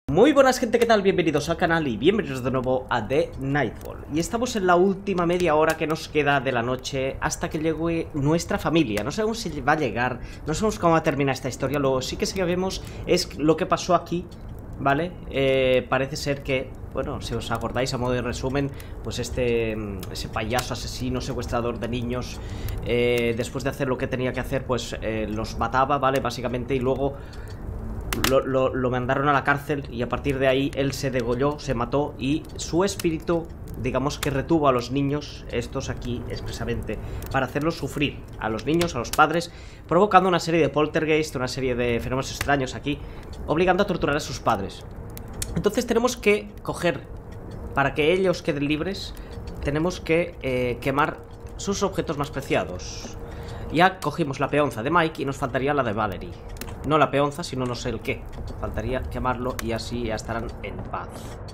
Muy buenas gente, ¿qué tal? Bienvenidos al canal y bienvenidos de nuevo a The Nightfall. Y estamos en la última media hora que nos queda de la noche hasta que llegue nuestra familia. No sabemos si va a llegar, no sabemos cómo va a terminar esta historia. Lo sí que sabemos es lo que pasó aquí, ¿vale? Parece ser que, bueno, si os acordáis a modo de resumen, pues ese payaso asesino, secuestrador de niños, después de hacer lo que tenía que hacer, pues los mataba, ¿vale? Básicamente, y luego lo mandaron a la cárcel y a partir de ahí él se degolló, se mató y su espíritu, digamos que retuvo a los niños, estos aquí expresamente, para hacerlos sufrir, a los niños, a los padres, provocando una serie de poltergeist, una serie de fenómenos extraños aquí, obligando a torturar a sus padres. Entonces tenemos que coger, para que ellos queden libres, tenemos que quemar sus objetos más preciados. Ya cogimos la peonza de Mike y nos faltaría la de Valerie. No la peonza, sino no sé el qué. Faltaría quemarlo y así ya estarán en paz.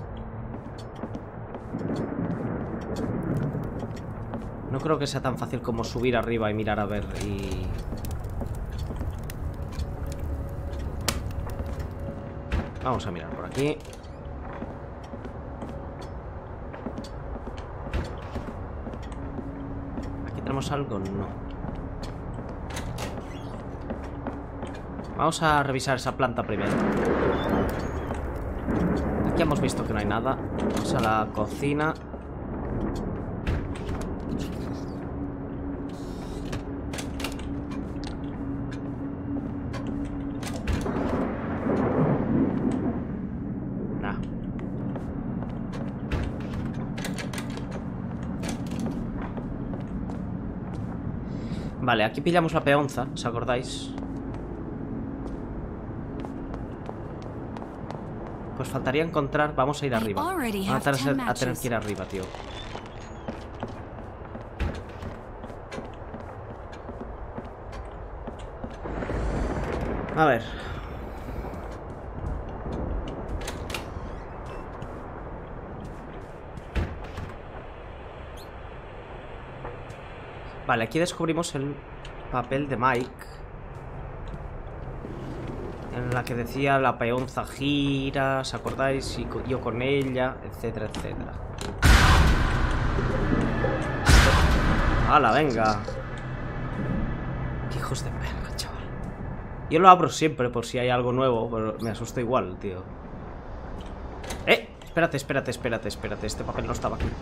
No creo que sea tan fácil como subir arriba y mirar a ver y... Vamos a mirar por aquí. ¿Aquí tenemos algo? No. Vamos a revisar esa planta primero. Aquí hemos visto que no hay nada. Vamos a la cocina. Nah. Vale, aquí pillamos la peonza, ¿os acordáis? Pues faltaría encontrar... Vamos a ir arriba. Vamos a tener que ir arriba, tío. A ver. Vale, aquí descubrimos el papel de Mike, en la que decía la peonza gira, ¿os acordáis? Y yo con ella, etcétera, etcétera. ¡Hala, venga! ¡Qué hijos de perra, chaval! Yo lo abro siempre por si hay algo nuevo, pero me asusto igual, tío. Espérate, espérate, espérate, espérate. Este papel no estaba aquí.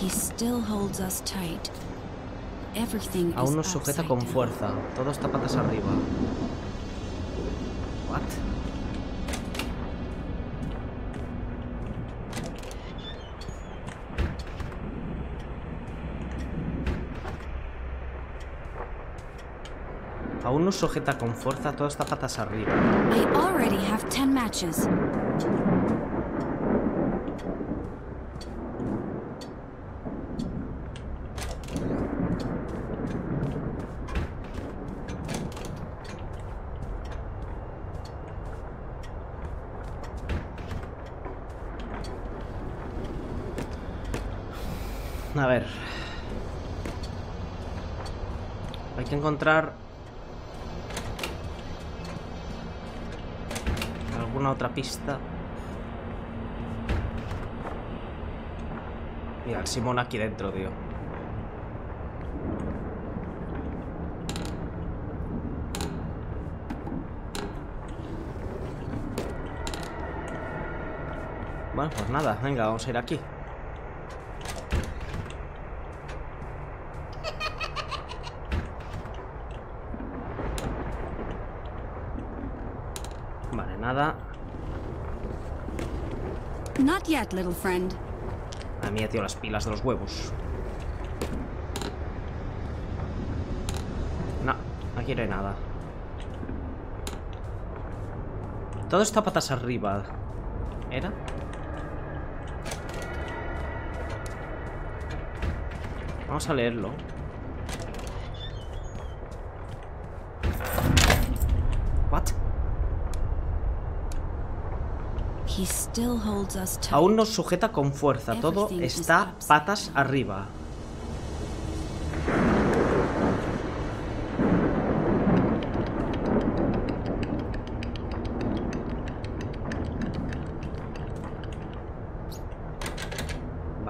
Aún nos sujeta con fuerza. Todo está patas arriba. What? Aún nos sujeta con fuerza, todo está patas arriba. I already have 10 matches. A ver. Hay que encontrar alguna otra pista. Mira, el Simón aquí dentro, tío. Bueno, pues nada, venga, vamos a ir aquí. Vale, nada. Not yet, little friend. A mí, tío, las pilas de los huevos. No, aquí no hay nada. Todo está patas arriba. ¿Era? Vamos a leerlo. What? Aún nos sujeta con fuerza. Todo está patas arriba.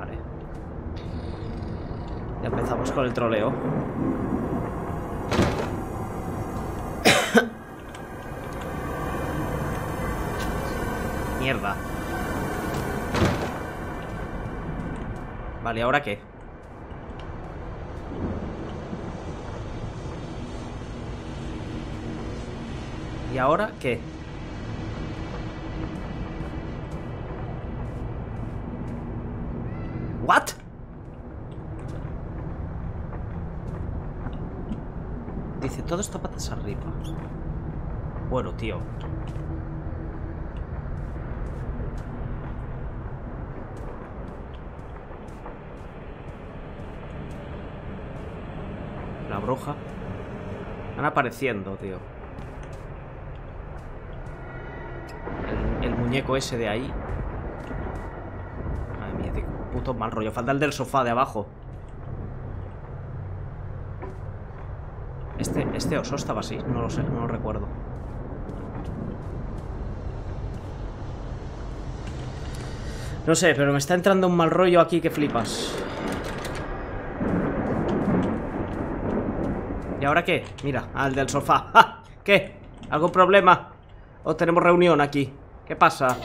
Vale. Ya empezamos con el troleo. Mierda. Vale, ¿ahora qué? ¿Y ahora qué? ¿What? Dice, todo está patas arriba. Bueno, tío. La bruja. Van apareciendo, tío. El muñeco ese de ahí. Madre mía, tío. Puto mal rollo. Falta el del sofá de abajo. Este oso estaba así. No lo sé, no lo recuerdo. No sé, pero me está entrando un mal rollo aquí que flipas. ¿Y ahora qué? Mira, al del sofá. ¡Ja! ¿Qué? ¿Algún problema? ¿O tenemos reunión aquí? ¿Qué pasa?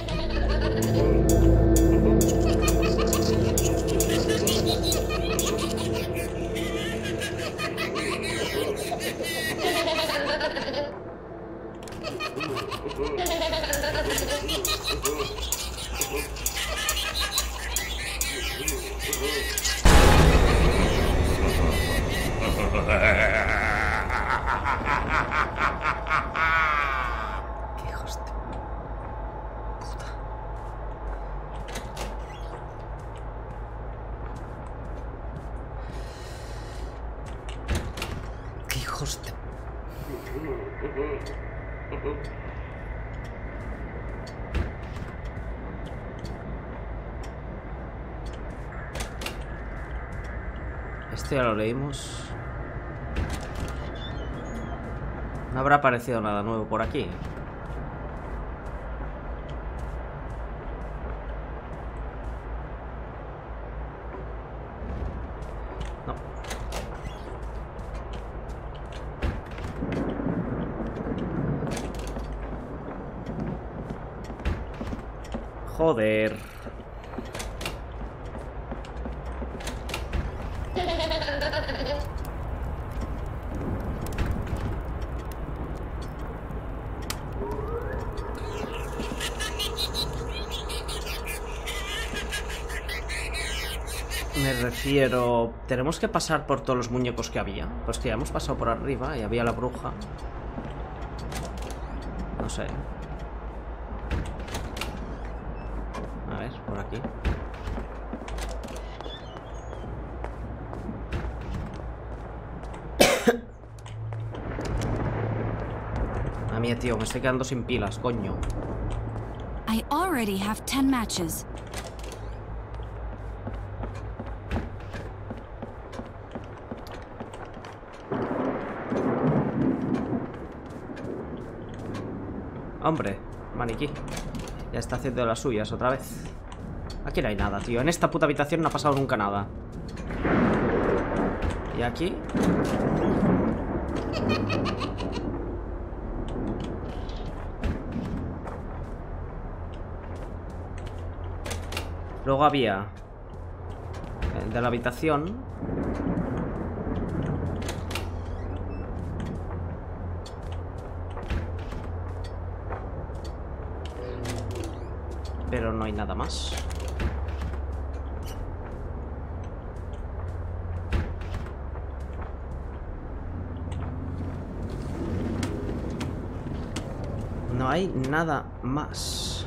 ¡Qué hijos de... Este ya lo leímos. No habrá aparecido nada nuevo por aquí. No. Joder. Me refiero... ¿Tenemos que pasar por todos los muñecos que había? Pues que ya hemos pasado por arriba y había la bruja. No sé. A ver, por aquí. A mí, tío, me estoy quedando sin pilas, coño. I already have 10 matches. Hombre, maniquí. Ya está haciendo las suyas otra vez. Aquí no hay nada, tío. En esta puta habitación no ha pasado nunca nada. ¿Y aquí? Luego había el de la habitación. Pero no hay nada más. No hay nada más.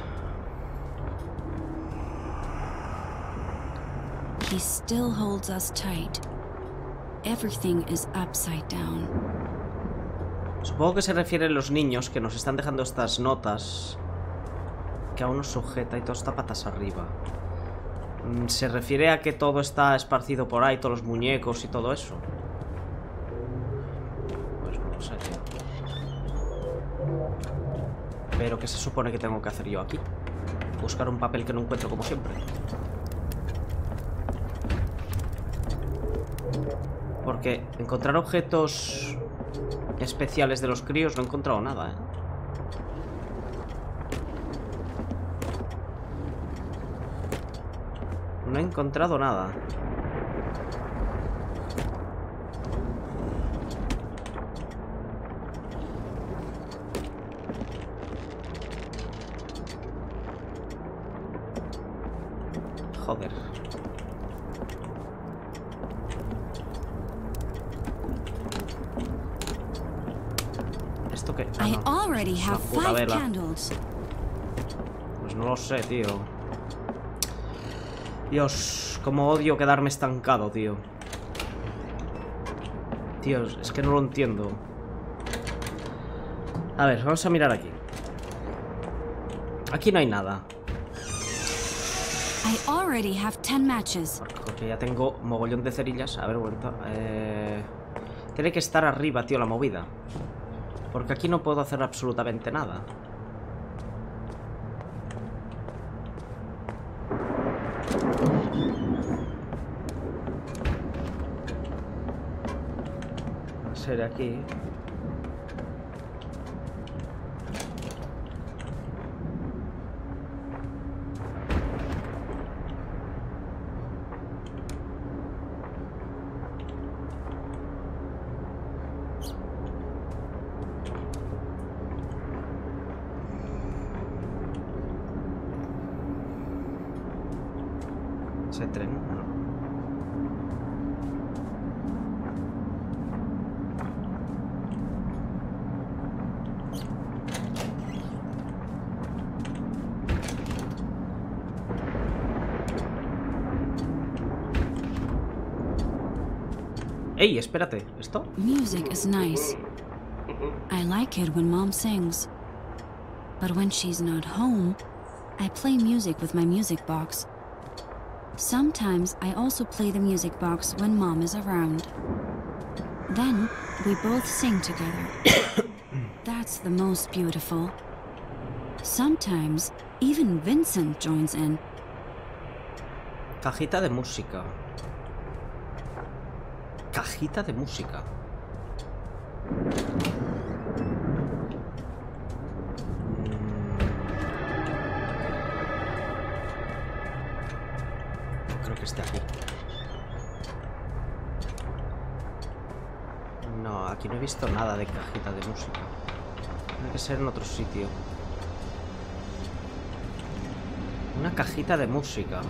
He still holds us tight. Everything is upside down. Supongo que se refiere a los niños que nos están dejando estas notas. Que aún nos sujeta y todo está patas arriba. Se refiere a que todo está esparcido por ahí, todos los muñecos y todo eso. Pues no lo sé, tío. Pero ¿qué se supone que tengo que hacer yo aquí? Buscar un papel que no encuentro como siempre. Porque encontrar objetos especiales de los críos no he encontrado nada, ¿eh? No he encontrado nada. Joder. ¿Esto qué? Ah, I no. already Es una have puta 5 vela. candles. Pues no lo sé, tío. Dios, cómo odio quedarme estancado, tío. Tío, es que no lo entiendo. A ver, vamos a mirar aquí. Aquí no hay nada. I already have 10 matches. Porque ya tengo mogollón de cerillas. A ver, vuelta. Tiene que estar arriba, tío, la movida. Porque aquí no puedo hacer absolutamente nada. Va a ser aquí. Ese tren, no. ¡Ey, espérate! ¿Esto? Music is nice. I like it when Mom sings. But when she's not home, I play music with my music box. Sometimes I also play the music box when Mom is around. Then we both sing together. That's the most beautiful. Sometimes even Vincent joins in. Cajita de música. Cajita de música. Creo que esté aquí. No, aquí no he visto nada de cajita de música. Tiene que ser en otro sitio. Una cajita de música.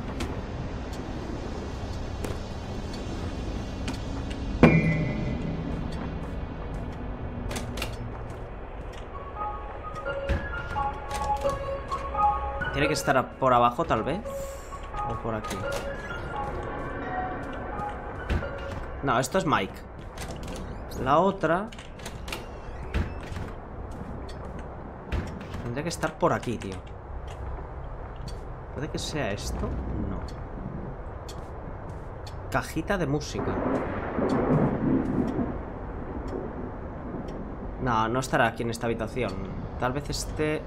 Tiene que estar por abajo, tal vez. O por aquí. No, esto es Mike. La otra tendría que estar por aquí, tío. ¿Puede que sea esto? No. Cajita de música. No, no estará aquí en esta habitación. Tal vez esté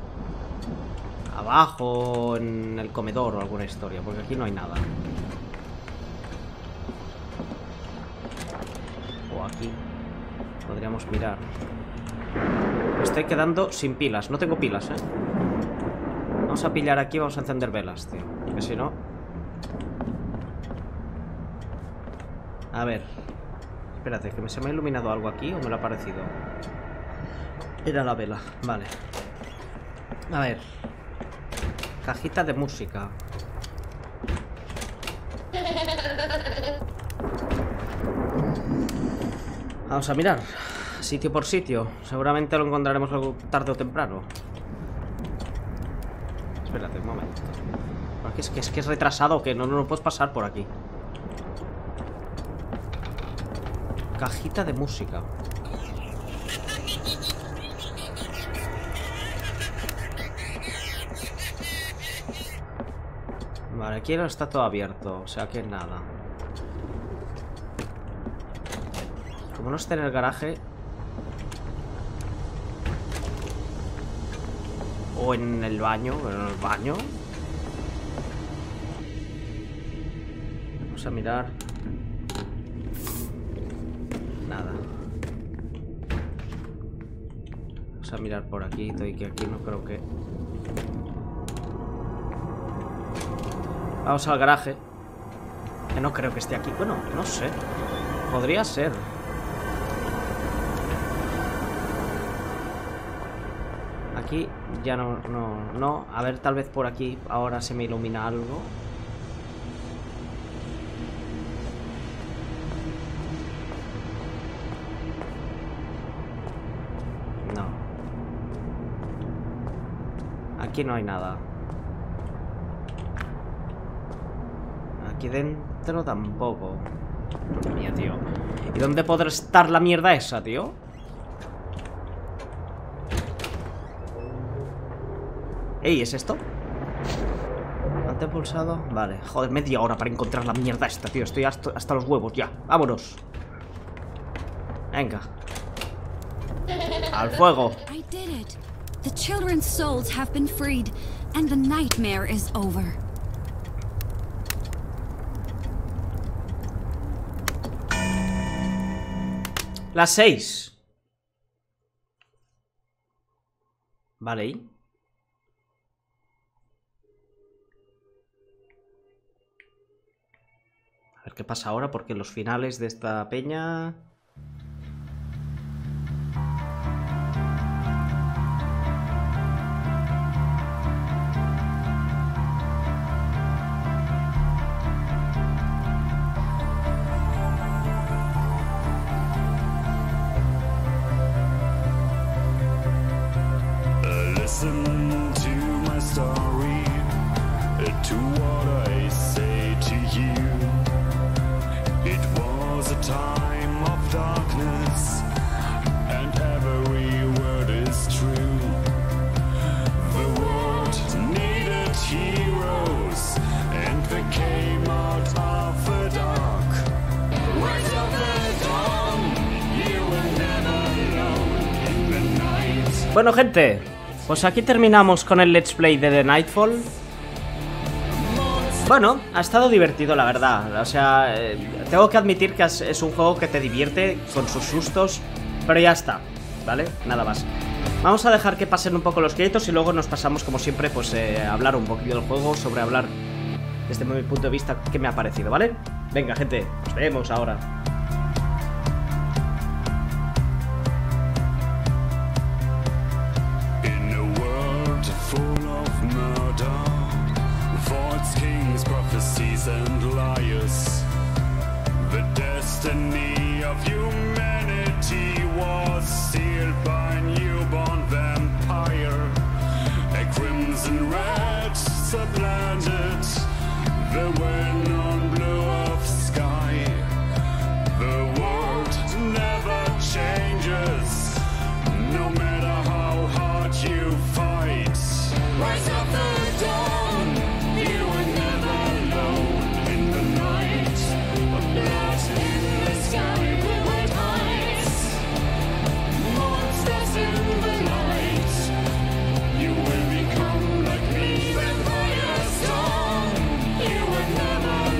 abajo, en el comedor o alguna historia, porque aquí no hay nada. O aquí. Podríamos mirar. Me estoy quedando sin pilas. No tengo pilas, ¿eh? Vamos a pillar aquí, vamos a encender velas, tío. Porque si no... A ver. Espérate, que se me ha iluminado algo aquí o me lo ha parecido. Era la vela, vale. A ver. Cajita de música. Vamos a mirar. Sitio por sitio. Seguramente lo encontraremos algo tarde o temprano. Espérate un momento. Porque es que es retrasado, que no puedes pasar por aquí. Cajita de música. Vale, aquí no está todo abierto, o sea que nada. Como no está en el garaje o en el baño, vamos a mirar. nada. Vamos a mirar por aquí, que aquí no creo que... Vamos al garaje. Que no creo que esté aquí. Bueno, no sé. Podría ser. Aquí ya no. A ver, tal vez por aquí ahora se me ilumina algo. No. Aquí no hay nada. Aquí dentro tampoco. Mía, tío. ¿Y dónde podrá estar la mierda esa, tío? Ey, ¿es esto? Ante pulsado. Vale, joder, media hora para encontrar la mierda esta, tío. Estoy hasta los huevos ya. Vámonos. Venga. Al fuego. I did it. The children's souls have been freed, and the nightmare is over. Las 6. Vale, ¿y? A ver qué pasa ahora, porque los finales de esta peña... Listen to my story, to what I say to you. It was a time of darkness, and every word is true. The world needed heroes, and they came out of the dark. Rise of the dawn, you were never alone in the night. Bueno, gente, pues aquí terminamos con el Let's Play de The Nightfall. Bueno, ha estado divertido, la verdad. O sea, tengo que admitir que es un juego que te divierte con sus sustos, pero ya está, ¿vale? Nada más. Vamos a dejar que pasen un poco los créditos y luego nos pasamos, como siempre, pues a hablar un poquito del juego, sobre hablar desde mi punto de vista qué me ha parecido, ¿vale? Venga, gente, nos vemos ahora. Prophecies and liars. The destiny of humanity was sealed by a newborn vampire. A crimson red supplanted the well-known blue of sky. The world never changes, no matter how hard you fight. Rise of the dawn, you were never alone in the night. A blood in the sky, blue-white eyes, monsters in the light. You will become like me, vampire storm. You were never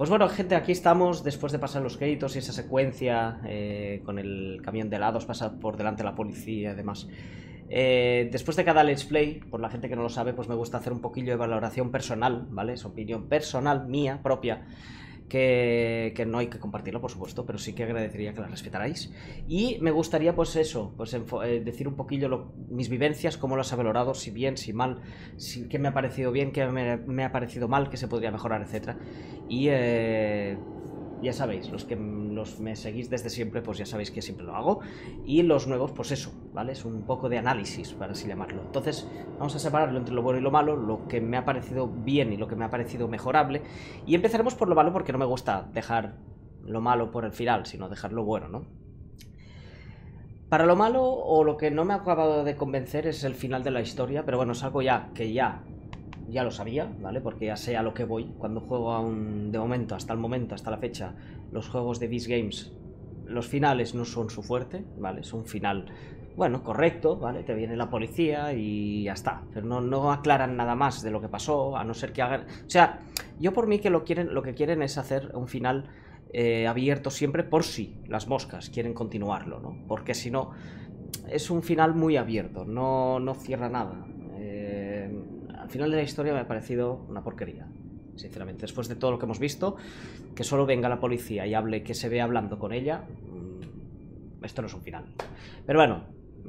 Pues bueno, gente, aquí estamos después de pasar los créditos y esa secuencia con el camión de helados, pasar por delante de la policía y demás. Después de cada let's play, por la gente que no lo sabe, pues me gusta hacer un poquillo de valoración personal, ¿vale? Es opinión personal, mía, propia, que no hay que compartirlo, por supuesto, pero sí que agradecería que la respetarais. Y me gustaría, pues eso, pues decir un poquillo mis vivencias, cómo las he valorado, si bien, si mal, qué me ha parecido bien, qué me ha parecido mal, qué se podría mejorar, etcétera. Y ya sabéis, los que me seguís desde siempre, pues ya sabéis que siempre lo hago. Y los nuevos, pues eso, ¿vale? Es un poco de análisis, para así llamarlo. Entonces, vamos a separarlo entre lo bueno y lo malo, lo que me ha parecido bien y lo que me ha parecido mejorable. Y empezaremos por lo malo, porque no me gusta dejar lo malo por el final, sino dejar lo bueno, ¿no? Para lo malo, o lo que no me ha acabado de convencer, es el final de la historia. Pero bueno, es algo que ya lo sabía, ¿vale? Porque ya sé a lo que voy. Cuando juego de momento, hasta la fecha, los juegos de Beast Games, los finales no son su fuerte, ¿vale? Es un final, bueno, correcto, ¿vale? Te viene la policía y ya está. Pero no aclaran nada más de lo que pasó, a no ser que hagan... O sea, yo por mí que lo que quieren es hacer un final abierto siempre, por si las moscas quieren continuarlo, ¿no? Porque si no, es un final muy abierto, no cierra nada. Al final de la historia me ha parecido una porquería, sinceramente. Después de todo lo que hemos visto, que solo venga la policía y hable, que se vea hablando con ella, esto no es un final. Pero bueno,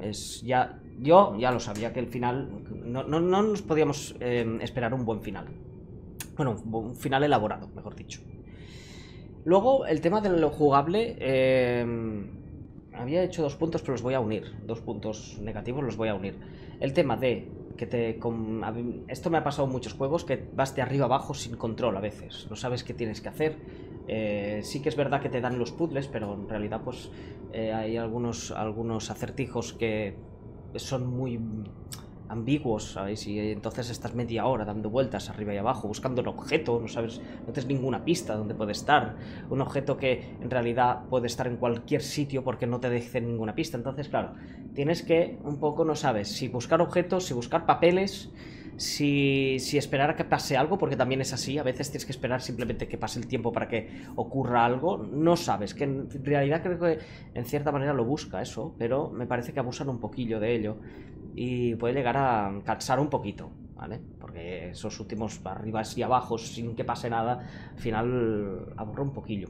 yo ya lo sabía, que el final no nos podíamos esperar un buen final. Bueno, un final elaborado, mejor dicho. Luego, el tema de lo jugable, había hecho 2 puntos, pero los voy a unir. 2 puntos negativos los voy a unir. El tema de que esto me ha pasado en muchos juegos, que vas de arriba abajo sin control a veces, no sabes qué tienes que hacer. Sí que es verdad que te dan los puzzles, pero en realidad pues hay algunos acertijos que son muy ambiguos, ¿sabéis? Y entonces estás media hora dando vueltas arriba y abajo buscando un objeto, no tienes ninguna pista donde puede estar, un objeto que en realidad puede estar en cualquier sitio porque no te deje ninguna pista. Entonces, claro, tienes que un poco, no sabes si buscar objetos, si buscar papeles, si esperar a que pase algo, porque también es así, a veces tienes que esperar simplemente que pase el tiempo para que ocurra algo. No sabes, que en realidad creo que en cierta manera lo busca eso, pero me parece que abusan un poquillo de ello y puede llegar a cansar un poquito, ¿vale? Porque esos últimos arribas y abajos sin que pase nada, al final aburre un poquillo.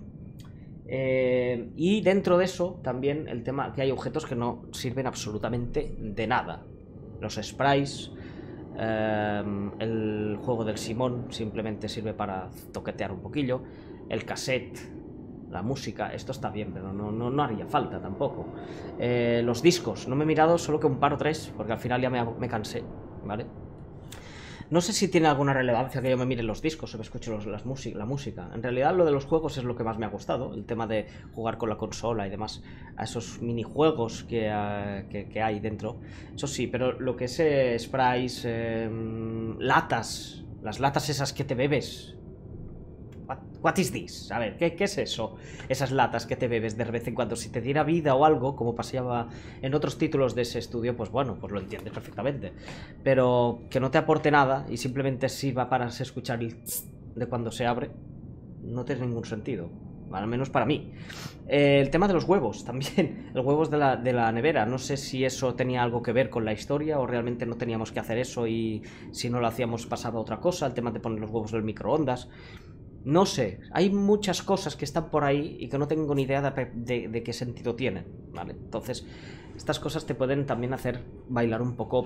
Y dentro de eso también el tema que hay objetos que no sirven absolutamente de nada. Los sprays, el juego del Simón simplemente sirve para toquetear un poquillo. El cassette, la música, esto está bien, pero no haría falta tampoco. Los discos, no me he mirado solo que un par o 3, porque al final ya me cansé, ¿vale? No sé si tiene alguna relevancia que yo me mire los discos o me escuche la música. En realidad lo de los juegos es lo que más me ha gustado, el tema de jugar con la consola y demás, a esos minijuegos que hay dentro. Eso sí, pero lo que es sprays, latas, las latas esas que te bebes... What is this? A ver, ¿qué es eso? Esas latas que te bebes de vez en cuando. Si te diera vida o algo, como pasaba en otros títulos de ese estudio, pues bueno, pues lo entiendes perfectamente. Pero que no te aporte nada y simplemente sirva para escuchar el tss de cuando se abre, no tiene ningún sentido. Al menos para mí. El tema de los huevos también. Los huevos de la nevera. No sé si eso tenía algo que ver con la historia o realmente no teníamos que hacer eso y si no lo hacíamos pasaba a otra cosa. El tema de poner los huevos en el microondas. No sé, hay muchas cosas que están por ahí y que no tengo ni idea de qué sentido tienen, ¿vale? Entonces, estas cosas te pueden también hacer bailar un poco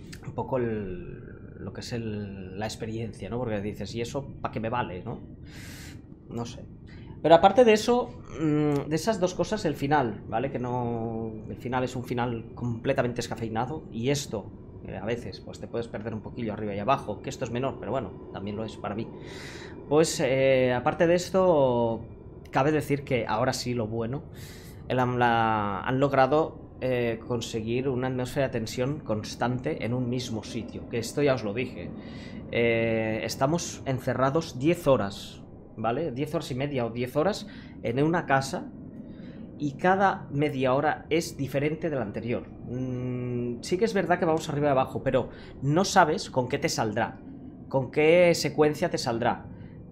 lo que es la experiencia, ¿no? Porque dices, ¿y eso para qué me vale, no? No sé. Pero aparte de eso, de esas 2 cosas, el final, ¿vale? Que no... El final es un final completamente descafeinado y esto... a veces pues te puedes perder un poquillo arriba y abajo, que esto es menor, pero bueno, también lo es para mí. Pues aparte de esto, cabe decir que ahora sí lo bueno, han logrado conseguir una atmósfera de tensión constante en un mismo sitio, que esto ya os lo dije. Estamos encerrados 10 horas, ¿vale? 10 horas y media o 10 horas en una casa y cada media hora es diferente de la anterior. Sí que es verdad que vamos arriba y abajo, pero no sabes con qué te saldrá, con qué secuencia te saldrá,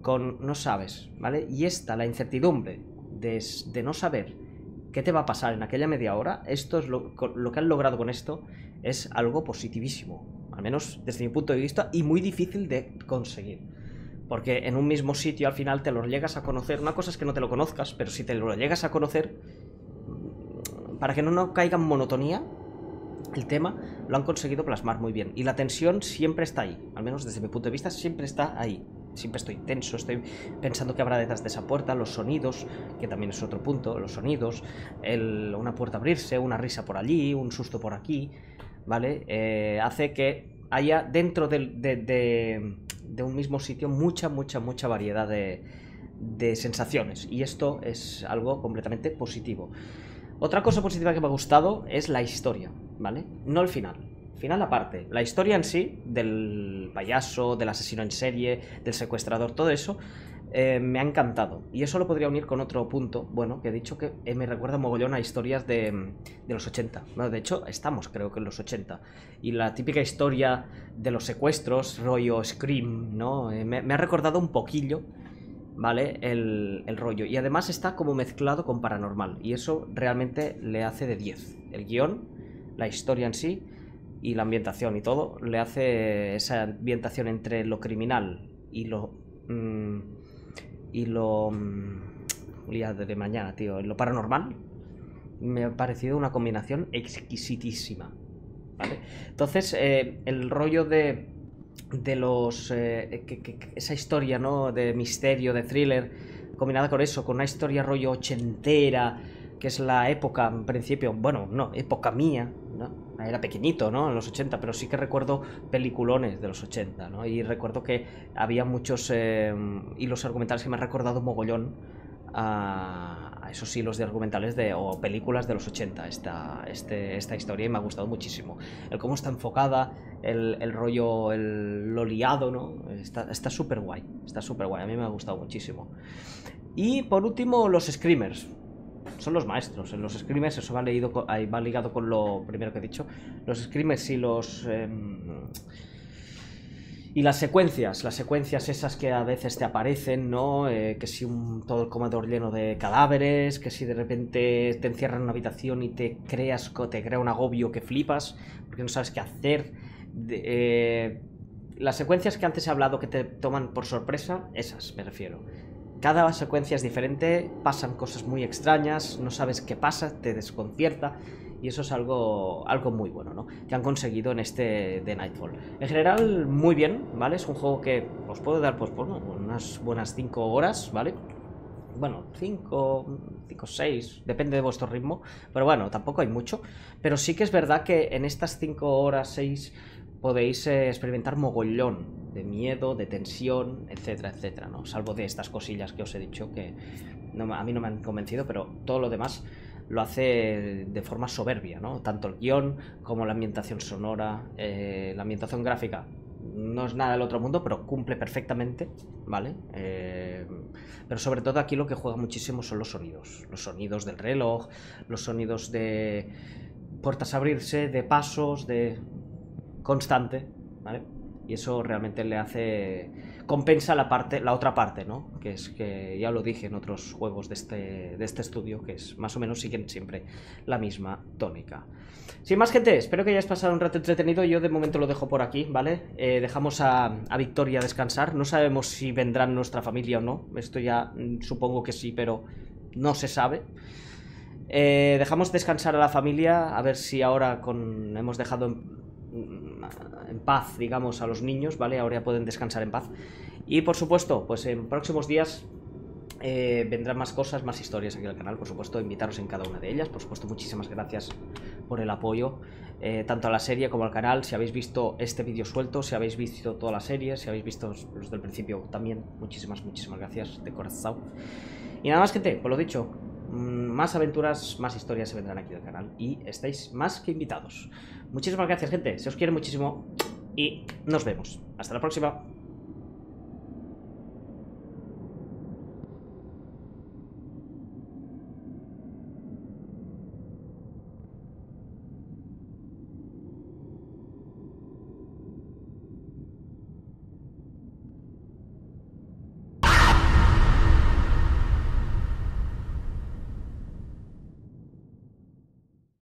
no sabes, ¿vale? Y esta, la incertidumbre de no saber qué te va a pasar en aquella media hora, esto es lo que han logrado con esto, es algo positivísimo, al menos desde mi punto de vista, y muy difícil de conseguir. Porque en un mismo sitio al final te lo llegas a conocer. Una cosa es que no te lo conozcas, pero si te lo llegas a conocer, para que no caiga en monotonía el tema, lo han conseguido plasmar muy bien. Y la tensión siempre está ahí, al menos desde mi punto de vista siempre está ahí. Siempre estoy tenso, estoy pensando qué habrá detrás de esa puerta, los sonidos, que también es otro punto, los sonidos, una puerta abrirse, una risa por allí, un susto por aquí, ¿vale? Hace que haya dentro de un mismo sitio mucha variedad de sensaciones, y esto es algo completamente positivo. Otra cosa positiva que me ha gustado es la historia, ¿vale? No el final. Final aparte, la historia en sí, del payaso, del asesino en serie, del secuestrador, todo eso, me ha encantado. Y eso lo podría unir con otro punto, bueno, que he dicho que me recuerda mogollón a historias de los 80. Bueno, de hecho, estamos creo que en los 80. Y la típica historia de los secuestros, rollo Scream, ¿no? Me ha recordado un poquillo, ¿vale? El rollo. Y además está como mezclado con paranormal. Y eso realmente le hace de 10. El guión, la historia en sí y la ambientación y todo, le hace esa ambientación entre lo criminal y lo... Día de mañana, tío. Lo paranormal me ha parecido una combinación exquisitísima, ¿vale? Entonces, el rollo de los... esa historia, ¿no? De misterio, de thriller, combinada con eso, con una historia rollo ochentera, que es la época, en principio, bueno, no, época mía, ¿no? Era pequeñito, ¿no? En los 80, pero sí que recuerdo peliculones de los 80, ¿no? Y recuerdo que había muchos hilos argumentales que me han recordado mogollón a esos hilos de argumentales o películas de los 80, esta historia, y me ha gustado muchísimo. El cómo está enfocada, el rollo, lo liado, ¿no? Está súper guay, a mí me ha gustado muchísimo. Y por último, los screamers. Son los maestros. En los screamers eso va ligado con lo primero que he dicho. Los screamers y los... y las secuencias esas que a veces te aparecen, ¿no? Que si todo el comedor lleno de cadáveres, que si de repente te encierran en una habitación y te crea un agobio que flipas, porque no sabes qué hacer. Las secuencias que antes he hablado que te toman por sorpresa, esas me refiero. Cada secuencia es diferente, pasan cosas muy extrañas, no sabes qué pasa, te desconcierta, y eso es algo muy bueno, ¿no? Que han conseguido en este de Nightfall. En general, muy bien, ¿vale? Es un juego que os puedo dar, pues, bueno, unas buenas 5 horas, ¿vale? Bueno, 5, 6, depende de vuestro ritmo, pero bueno, tampoco hay mucho. Pero sí que es verdad que en estas 5 horas, 6... podéis experimentar mogollón de miedo, de tensión, etcétera, etcétera, ¿no? Salvo de estas cosillas que os he dicho que a mí no me han convencido, pero todo lo demás lo hace de forma soberbia, ¿no? Tanto el guión como la ambientación sonora, la ambientación gráfica no es nada del otro mundo, pero cumple perfectamente, ¿vale? Pero sobre todo aquí lo que juega muchísimo son los sonidos del reloj, los sonidos de puertas abrirse, de pasos, de... constante, ¿vale? Y eso realmente le hace... compensa la otra parte, ¿no? Que es que ya lo dije en otros juegos de este estudio, que es más o menos siguen siempre la misma tónica. Sin más, gente, espero que hayáis pasado un rato entretenido. Yo de momento lo dejo por aquí, ¿vale? Dejamos a Victoria descansar. No sabemos si vendrán nuestra familia o no. Esto ya supongo que sí, pero no se sabe. Dejamos descansar a la familia. A ver si ahora hemos dejado en paz, digamos, a los niños, ¿vale? Ahora ya pueden descansar en paz. Y por supuesto, pues en próximos días vendrán más cosas, más historias aquí al canal, por supuesto, invitaros en cada una de ellas. Por supuesto, muchísimas gracias por el apoyo, tanto a la serie como al canal. Si habéis visto este vídeo suelto, si habéis visto toda la serie, si habéis visto los del principio también, muchísimas gracias de corazón. Y nada más, gente, pues lo dicho, más aventuras, más historias se vendrán aquí al canal y estáis más que invitados. Muchísimas gracias, gente, se os quiere muchísimo y nos vemos. Hasta la próxima.